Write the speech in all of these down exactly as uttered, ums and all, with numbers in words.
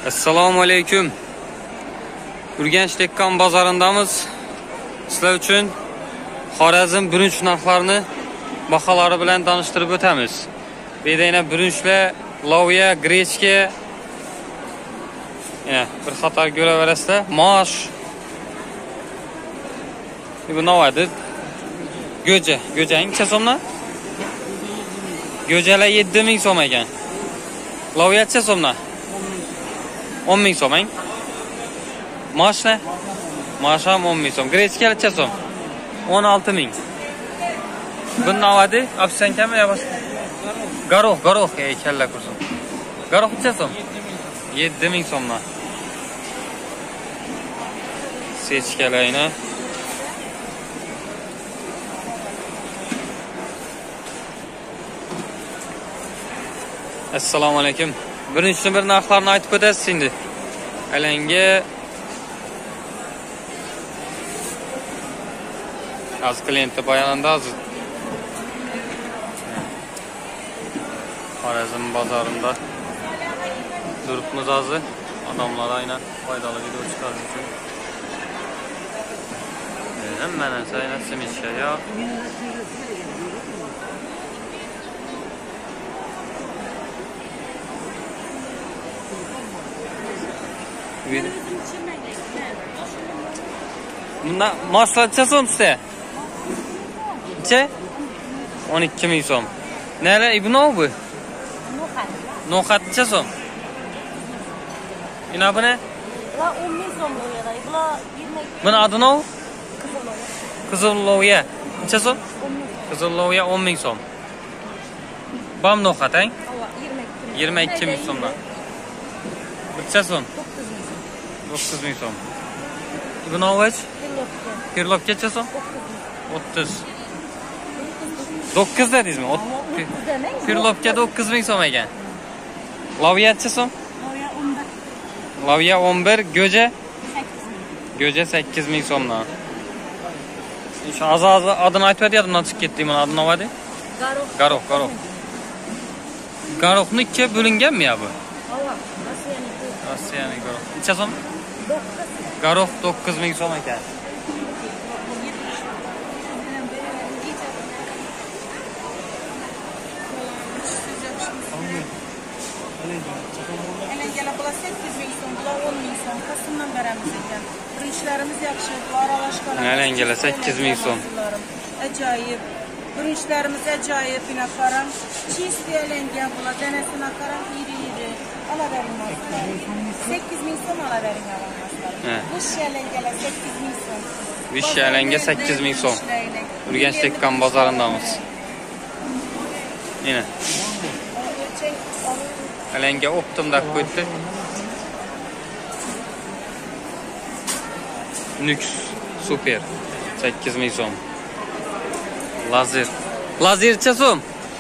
Assalomu alaykum. Urganch Dekkan bozorindamiz. Sizlar uchun Xorazm burunch narxlarini baholari bilan tanishtirib o'tamiz. Bu yerda yana burunchlar, loviya, grechka, yana bir qator ko'raverasizlar. Mosh. Bu navadi go'ja, go'jang necha so'mdan? Go'jalar yetti ming so'm ekan. Loviya necha so'mdan? o'n ming so'm. Moshna? Mosh ham o'n ming so'm. Grechka necha so'm? o'n olti ming. Bu navadi opsiyankami yo boshqa? Garoh, garoh kalla kursin. Garoh necha so'm? yetti ming so'mdan. Sechkalayni. Assalomu alaykum. Birinchi bir narxlarni aytib o'tasiz endi. Alanga az klientga bayonanda hozir Xorazm bozorida turibmiz hozir. Odamlar aynan foydali video chiqarish uchun. Mana sayna simishga yo. Bunda moshlar necha so'm sizda? Necha? o'n ikki ming so'm. Nere ibn o bu? No'xat. No'xat necha so'm? Ina buni? Bular o'n ming so'm bo'ladi. Bular yigirma ikki. Buni adi nima? Qizil loviya. Necha so'm? o'n ming. Qizil loviya o'n ming so'm. Bam no'xat, ang? yigirma ikki ming so'mdan. Necha so'm? to'qqiz ming so'm. Bu novach? Pirlopga necha so'm? o'ttiz. to'qqiz dedingizmi? Pirlopga to'qqiz ming so'm ekan. Loviya necha so'm? Loviya o'n bir, go'ja? Go'ja sakkiz ming so'mdan. Shu azoz adını aytib berdim, chiqib ketdi. Mana adını nima edi? Garoh. Garoh, garoh. Garohni ikkiga bo'linganmi ya bu? Rossiyani garoh. Necha so'm? Garoh to'qqiz ming so'm ekan. Elengeler bular sakkiz ming so'm, bular o'n ming so'm. Qasımdan beramiz ekan. Birinchilarimiz yaxshi, bular aralashgan. Elengeler sakkiz ming so'm. Ajoyib. Birinchilarimiz ajoyib, buna qaram. Chisti elengen bular, danasini qaram, iri-iri. Olaverinmazlar. sakkiz ming so'm olavering alamazlar. Bu elengeler sakkiz ming so'm. Vish elenge sakkiz ming so'm. Urganch Dekkan bozorindamiz. Yine. Elenge optim deb qo'ydi. Nux super sakkiz ming so'm. Lazer. Lazer necha so'm?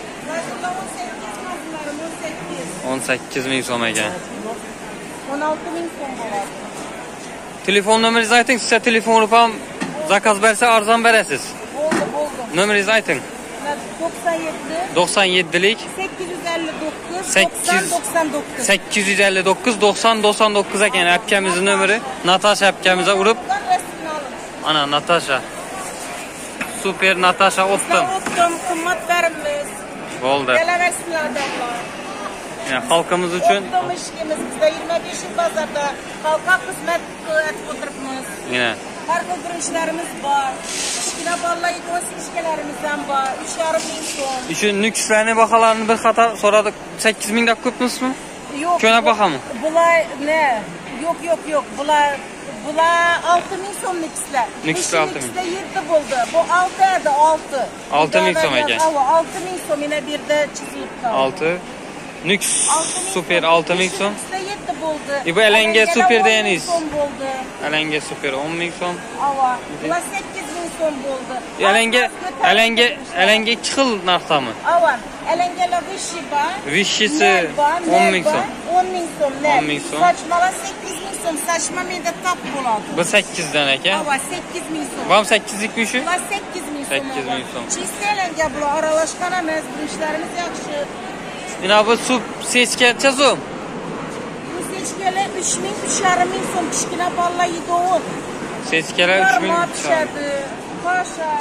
o'n sakkiz ming so'm ekan. o'n olti ming so'm bo'ladi. Telefon nomeringizni ayting, siz telefon urib ham zakaz bersa arzon berasiz. Bo'ldi, bo'ldi. Nomeringizni ayting. to'qson yetti to'qson yettilik sakkiz yuz ellik to'qqiz sakkiz to'qson to'qqiz sakkiz yuz ellik to'qqiz to'qson to'qson to'qqiz ekan apkamizning nomeri. Natasha apkamizga urib, ana Natasha. Super Natasha optim. Optim qimmatlarimiz. Bo'ldi. Kelaversinlar odamlar. Ya xalqimiz uchun Optim ishimiz bizda yigirma besh yil bozorda xalqqa xizmat qilib o'tiribmiz. Yana Har xil birinchilarimiz bor. Kichkina bolalar o'n sechkalarimiz ham bor. uch yarim ming so'm. Shu nukslarning baholarini bir qator so'radik. sakkiz ming deb ko'pmismi? Yo'q. Ko'na bahami? Bular ne? Yo'q, yo'q, yo'q. Bular bular olti ming so'm nukslar. Nukslar olti ming. Nukslar yetti bo'ldi. Bu olti edi, olti. olti ming so'm ekan. olti ming so'm yana bir yerda chizilib qoldi. olti. Nux super olti ming so'm. yetti bo'ldi. E bu elenge super deyaniz. so'm bo'ldi. Elenge super o'n ming so'm. Ava. Bular sakkiz ming so'm bo'ldi. Elenge elenge elenge ikki xil narxdami? Ava. Elengelar vishi bor. Vishisi o'n ming so'm. o'n ming so'm. o'n ming so'm. Sochmalar sakkiz ming so'm. Sochma menda top bo'ladi. Bu sakkiz dan ekan. Ava sakkiz ming so'm. Vam sakkizlikmi shu? Bular sakkiz ming so'm. sakkiz ming so'm. Chiste elenga bular aralashgan emas, bu ishlarimiz yaxshi. Mana bu sup sechka necha so'm? Bu Seçkele üç bin, üç yarım bin son kişkine balla yedi on. Seçkeler üç bin. Yarma pişerdi. Paşa.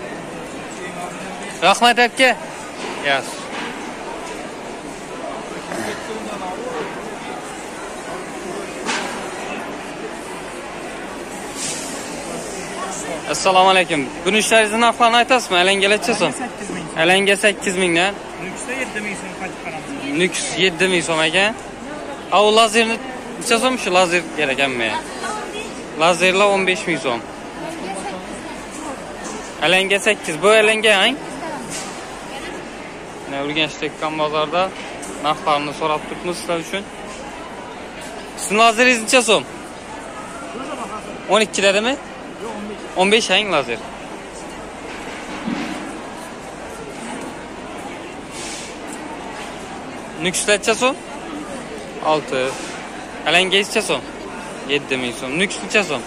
Rahmet aka. Yaz. Assalomu alaykum. Buni ishlaringizni narxlarini aytasizmi? Alangalachasan. sakkiz ming. Alanga sakkiz mingdan. Nukusda yetti ming so'm qaytib qaramiz. Nukus yetti ming so'm ekan. Ha, u lazerni necha so'm shu lazer kerak ekanmi? Lazerlar o'n besh ming so'm. Alanga sakkiz. Bu alanga hang? Ne Urganchda Tekkan bozorda narxlarini so'rab turibmiz sizlar uchun. Sizning lazeringiz necha so'm? o'n ikki dedimi? o'n besh hang lazer. Nukusda necha so'm? olti. Alangangiz necha so'm? yetti ming so'm. Nukus necha so'm?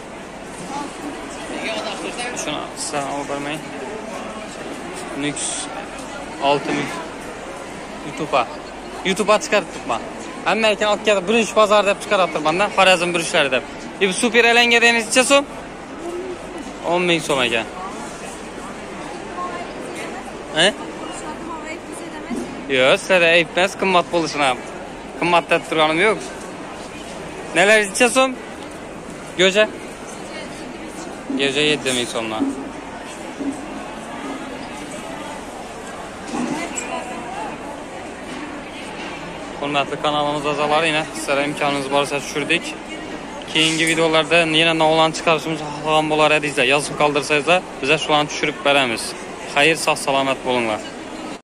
Shuni sizlar olib bormang. Nukus olti ming. YouTube'a. YouTube'a chiqarib turibman. Hamma ekan otga birinchi bozor deb chiqarib turibman-da, Xorazm burishlari deb. Bu super alanga deganiz necha so'm? o'n ming so'm ekan. He? Yo'q, sizlarda ayb emas, qimmat bo'lishini ham. Qimmat deb turganim yo'q. Nelar necha so'm? Go'ja? Go'ja yetti ming so'mdan. Hurmatli kanalimiz a'zolari, yana sizlarga imkonimiz boricha tushirdik. Keyingi videolarda yana navlan chiqarishimiz xohlagan bo'lar edingizlar, yozib qoldirsangizlar, biz shu an tushirib beramiz. Xayr, sog' salomat bo'linglar.